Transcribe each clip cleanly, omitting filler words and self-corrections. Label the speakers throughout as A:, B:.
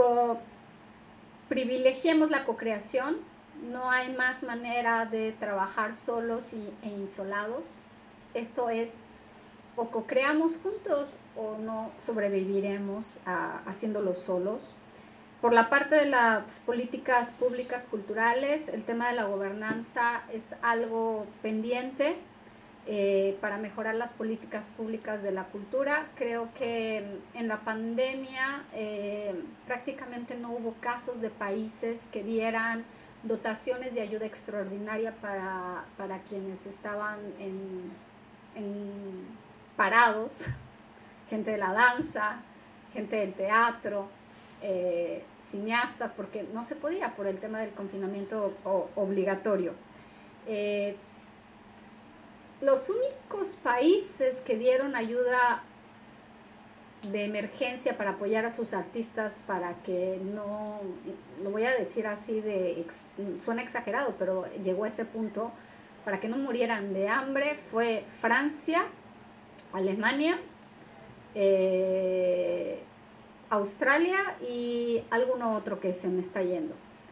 A: privilegiemos la cocreación. No hay más manera de trabajar solos e isolados. Esto es, o cocreamos juntos o no sobreviviremos haciéndolo solos. Por la parte de las políticas públicas culturales, el tema de la gobernanza es algo pendiente para mejorar las políticas públicas de la cultura. Creo que en la pandemia prácticamente no hubo casos de países que dieran dotaciones de ayuda extraordinaria para quienes estaban parados, gente de la danza, gente del teatro, cineastas, porque no se podía por el tema del confinamiento obligatorio. Los únicos países que dieron ayuda de emergencia para apoyar a sus artistas para que no, lo voy a decir así, suena exagerado, pero llegó a ese punto, para que no murieran de hambre, fue Francia, Alemania, Australia y alguno otro que se me está yendo.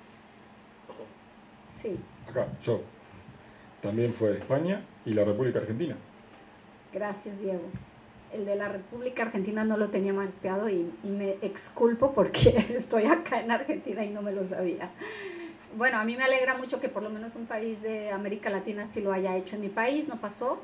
A: Sí.
B: Acá, yo. También fue España y la República Argentina.
A: Gracias, Diego. El de la República Argentina no lo tenía mapeado y me exculpo porque estoy acá en Argentina y no me lo sabía. Bueno, a mí me alegra mucho que por lo menos un país de América Latina sí lo haya hecho. En mi país no pasó.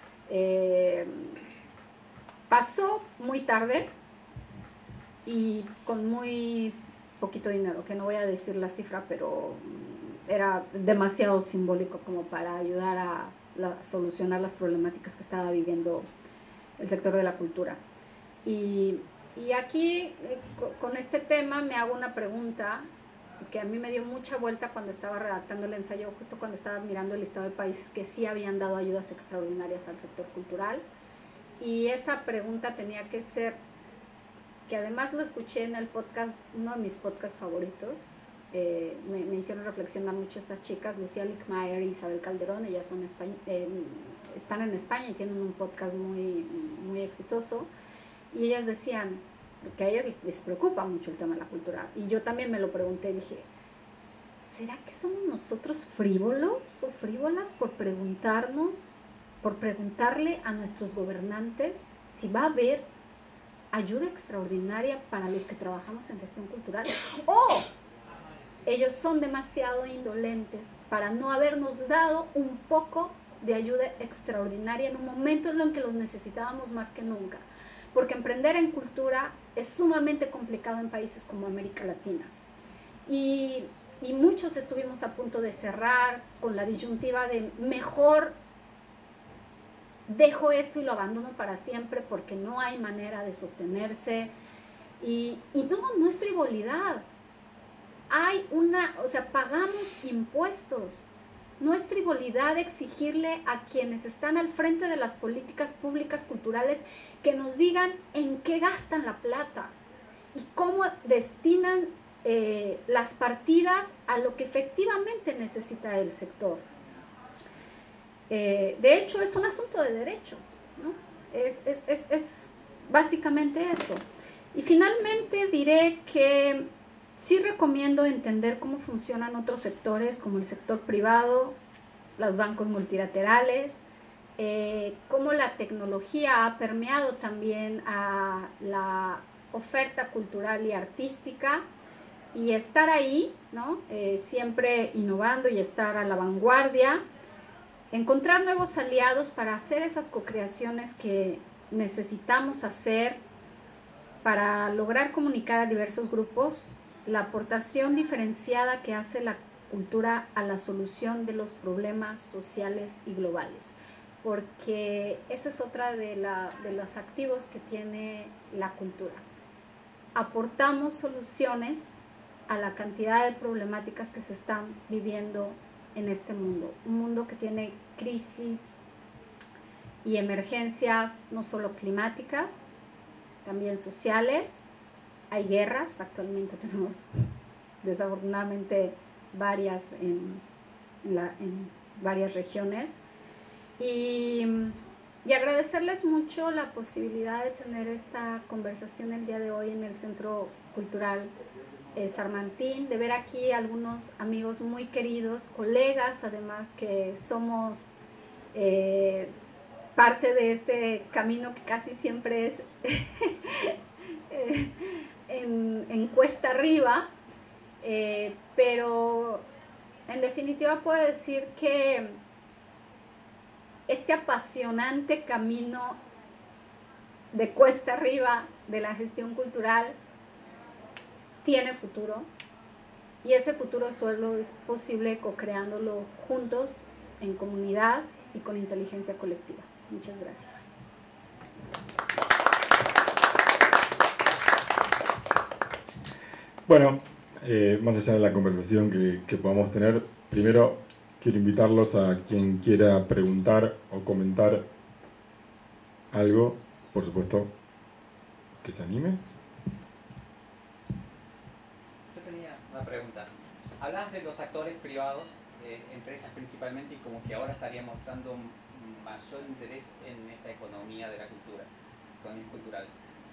A: Pasó muy tarde y con muy poquito dinero, que no voy a decir la cifra, pero era demasiado simbólico como para ayudar a solucionar las problemáticas que estaba viviendo el sector de la cultura. Y aquí, con este tema, me hago una pregunta que a mí me dio mucha vuelta cuando estaba redactando el ensayo, justo cuando estaba mirando el listado de países que sí habían dado ayudas extraordinarias al sector cultural. Y esa pregunta tenía que ser, que además lo escuché en el podcast, uno de mis podcasts favoritos, me hicieron reflexionar mucho estas chicas, Lucía Lickmayer y Isabel Calderón. Ellas son están en España y tienen un podcast muy, muy exitoso, y ellas decían que a ellas les preocupa mucho el tema de la cultura, y yo también me lo pregunté, dije, ¿será que somos nosotros frívolos o frívolas por preguntarle a nuestros gobernantes si va a haber ayuda extraordinaria para los que trabajamos en gestión cultural? ¡O ellos son demasiado indolentes para no habernos dado un poco de ayuda extraordinaria en un momento en el que los necesitábamos más que nunca? Porque emprender en cultura es sumamente complicado en países como América Latina. Y muchos estuvimos a punto de cerrar con la disyuntiva de mejor dejo esto y lo abandono para siempre porque no hay manera de sostenerse. Y no es frivolidad. Pagamos impuestos. No es frivolidad exigirle a quienes están al frente de las políticas públicas culturales que nos digan en qué gastan la plata y cómo destinan las partidas a lo que efectivamente necesita el sector. De hecho, es un asunto de derechos, ¿no? Es básicamente eso. Y finalmente diré que sí recomiendo entender cómo funcionan otros sectores, como el sector privado, los bancos multilaterales, cómo la tecnología ha permeado también a la oferta cultural y artística, y estar ahí, ¿no? Siempre innovando y estar a la vanguardia, encontrar nuevos aliados para hacer esas cocreaciones que necesitamos hacer para lograr comunicar a diversos grupos la aportación diferenciada que hace la cultura a la solución de los problemas sociales y globales, porque esa es otra de los activos que tiene la cultura. Aportamos soluciones a la cantidad de problemáticas que se están viviendo en este mundo, un mundo que tiene crisis y emergencias no solo climáticas, también sociales. Hay guerras, actualmente tenemos desafortunadamente varias en varias regiones, y agradecerles mucho la posibilidad de tener esta conversación el día de hoy en el Centro Cultural Sarmantín, de ver aquí algunos amigos muy queridos, colegas además, que somos parte de este camino que casi siempre es en cuesta arriba, pero en definitiva puedo decir que este apasionante camino de cuesta arriba de la gestión cultural tiene futuro, y ese futuro solo es posible co-creándolo juntos, en comunidad y con inteligencia colectiva. Muchas gracias.
B: Bueno, más allá de la conversación que podamos tener, primero quiero invitarlos a quien quiera preguntar o comentar algo, por supuesto, que se anime.
C: Yo tenía una pregunta. Hablabas de los actores privados, empresas principalmente, y como que ahora estarían mostrando un mayor interés en esta economía de la cultura, economías culturales.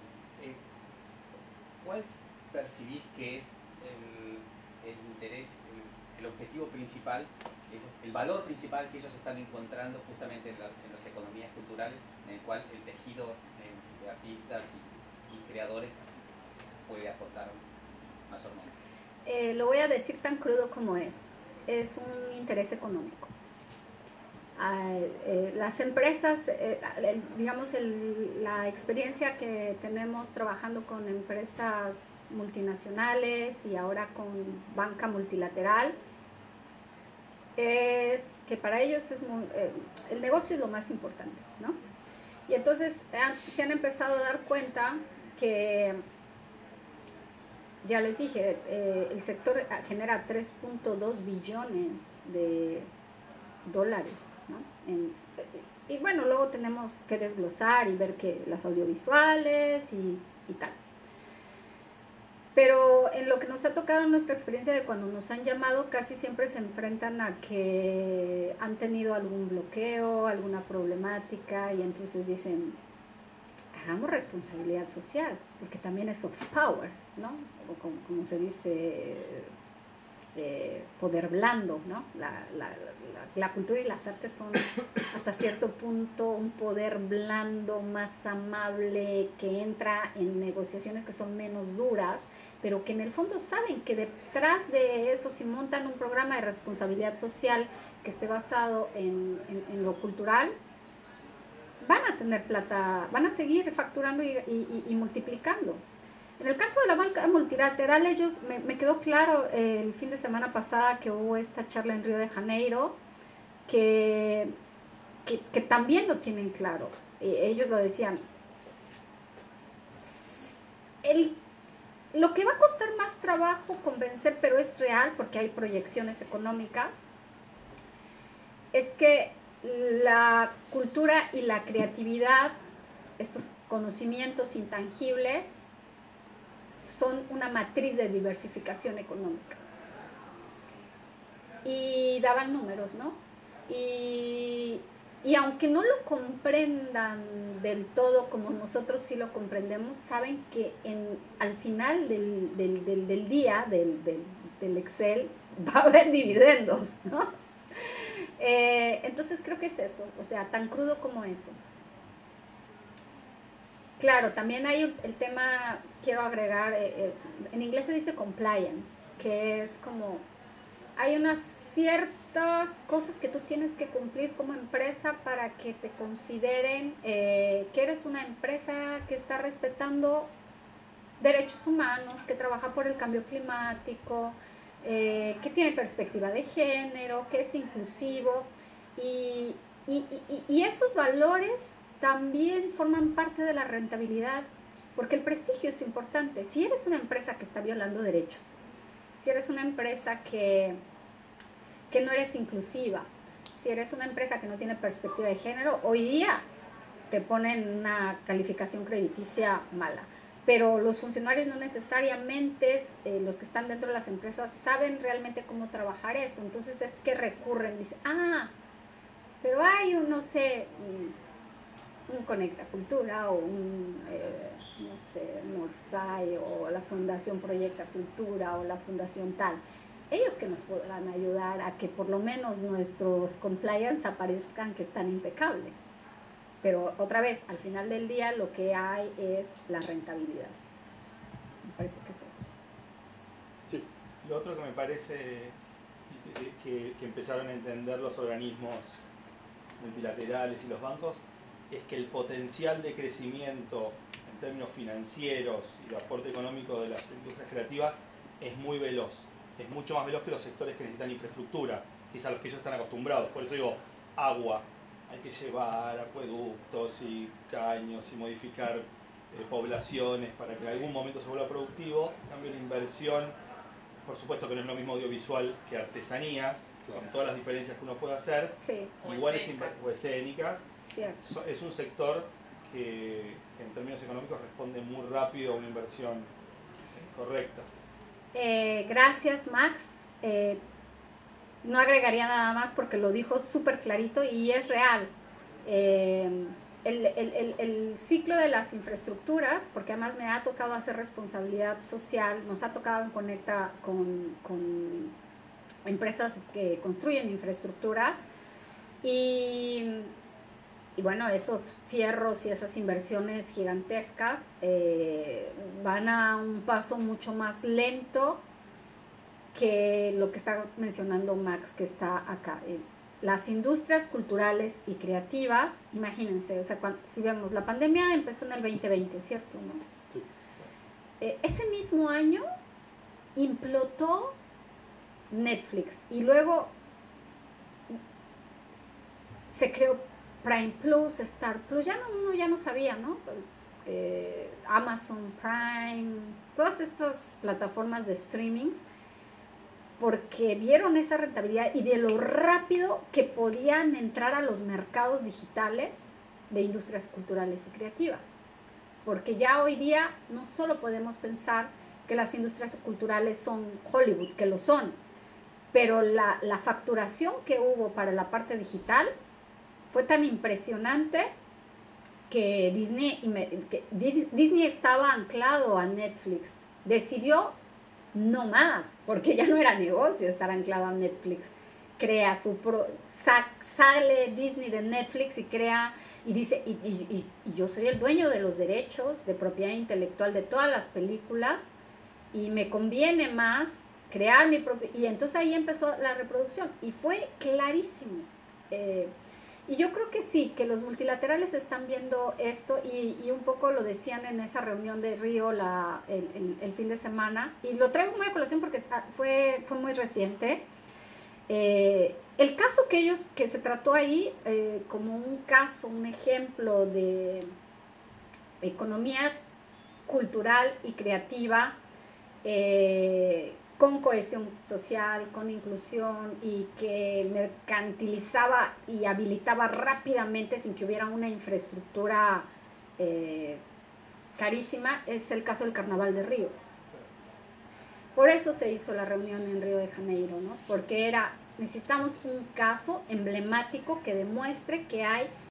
C: ¿Cuál percibís que es el interés, el objetivo principal, el valor principal que ellos están encontrando justamente en las economías culturales, en el cual el tejido de artistas y creadores puede aportar mayormente?
A: Lo voy a decir tan crudo como es un interés económico. Las empresas, digamos, la experiencia que tenemos trabajando con empresas multinacionales y ahora con banca multilateral, es que para ellos el negocio es lo más importante, ¿no? Y entonces se han empezado a dar cuenta que, ya les dije, el sector genera 3.2 billones de dólares, ¿no? Y bueno, luego tenemos que desglosar y ver que las audiovisuales y tal. Pero en lo que nos ha tocado en nuestra experiencia de cuando nos han llamado, casi siempre se enfrentan a que han tenido algún bloqueo, alguna problemática, y entonces dicen, hagamos responsabilidad social, porque también es soft power, ¿no? O como se dice, poder blando, ¿no? La cultura y las artes son hasta cierto punto un poder blando, más amable, que entra en negociaciones que son menos duras, pero que en el fondo saben que detrás de eso, si montan un programa de responsabilidad social que esté basado en lo cultural, van a tener plata, van a seguir facturando y multiplicando. En el caso de la banca multilateral, ellos, me quedó claro el fin de semana pasada que hubo esta charla en Río de Janeiro, que también lo tienen claro. Ellos lo decían, lo que va a costar más trabajo convencer, pero es real porque hay proyecciones económicas, es que la cultura y la creatividad, estos conocimientos intangibles, son una matriz de diversificación económica. Y daban números, ¿no? Y aunque no lo comprendan del todo como nosotros sí lo comprendemos, saben que al final del día, del Excel, va a haber dividendos, ¿no? Entonces creo que es eso, o sea, tan crudo como eso. Claro, también hay el tema, quiero agregar, en inglés se dice compliance, que es como, hay unas ciertas cosas que tú tienes que cumplir como empresa para que te consideren que eres una empresa que está respetando derechos humanos, que trabaja por el cambio climático, que tiene perspectiva de género, que es inclusivo, y esos valores también forman parte de la rentabilidad, porque el prestigio es importante. Si eres una empresa que está violando derechos, si eres una empresa que no eres inclusiva, si eres una empresa que no tiene perspectiva de género, hoy día te ponen una calificación crediticia mala. Pero los funcionarios no necesariamente, los que están dentro de las empresas, saben realmente cómo trabajar eso. Entonces es que recurren, dicen, pero hay un, no sé, un Conecta Cultura o un no sé, Norsay o la Fundación Proyecta Cultura o la Fundación tal. Ellos que nos podrán ayudar a que por lo menos nuestros compliance aparezcan que están impecables. Pero otra vez, al final del día lo que hay es la rentabilidad. Me parece que es eso.
B: Sí.
D: Lo otro que me parece que empezaron a entender los organismos multilaterales y los bancos es que el potencial de crecimiento en términos financieros y de aporte económico de las industrias creativas es muy veloz. Es mucho más veloz que los sectores que necesitan infraestructura, que es a los que ellos están acostumbrados. Por eso digo, agua, hay que llevar acueductos y caños y modificar poblaciones para que en algún momento se vuelva productivo. En cambio, la inversión, por supuesto que no es lo mismo audiovisual que artesanías, claro, con todas las diferencias que uno puede hacer,
A: sí,
D: igual o escénicas,
A: cierto,
D: es un sector que en términos económicos responde muy rápido a una inversión correcta.
A: Gracias, Max. No agregaría nada más porque lo dijo súper clarito y es real. El ciclo de las infraestructuras, porque además me ha tocado hacer responsabilidad social, nos ha tocado en Conecta con empresas que construyen infraestructuras y bueno, esos fierros y esas inversiones gigantescas van a un paso mucho más lento que lo que está mencionando Max, que está acá. Las industrias culturales y creativas, imagínense, o sea, si vemos, la pandemia empezó en el 2020, ¿cierto? ¿No?
B: Sí.
A: Ese mismo año implotó Netflix y luego se creó Prime Plus, Star Plus, uno ya no sabía, ¿no? Amazon Prime, todas estas plataformas de streamings, porque vieron esa rentabilidad y de lo rápido que podían entrar a los mercados digitales de industrias culturales y creativas. Porque ya hoy día no solo podemos pensar que las industrias culturales son Hollywood, que lo son, pero la facturación que hubo para la parte digital fue tan impresionante que Disney estaba anclado a Netflix. Decidió no más, porque ya no era negocio estar anclado a Netflix. Sale Disney de Netflix y crea, y dice, y yo soy el dueño de los derechos de propiedad intelectual de todas las películas, y me conviene más crear mi propio, y entonces ahí empezó la reproducción, y fue clarísimo. Y yo creo que sí, que los multilaterales están viendo esto y un poco lo decían en esa reunión de Río el fin de semana, y lo traigo muy a colación porque fue muy reciente. El caso que se trató ahí como un caso, un ejemplo de economía cultural y creativa, con cohesión social, con inclusión y que mercantilizaba y habilitaba rápidamente sin que hubiera una infraestructura carísima, es el caso del Carnaval de Río. Por eso se hizo la reunión en Río de Janeiro, ¿no? Porque necesitamos un caso emblemático que demuestre que hay